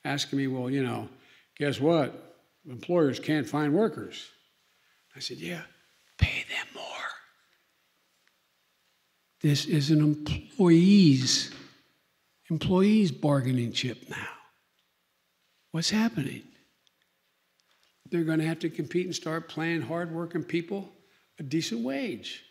asking me, well, guess what? Employers can't find workers. I said, yeah, pay them more. This is an employees bargaining chip now. What's happening? They're going to have to compete and start paying hardworking people a decent wage.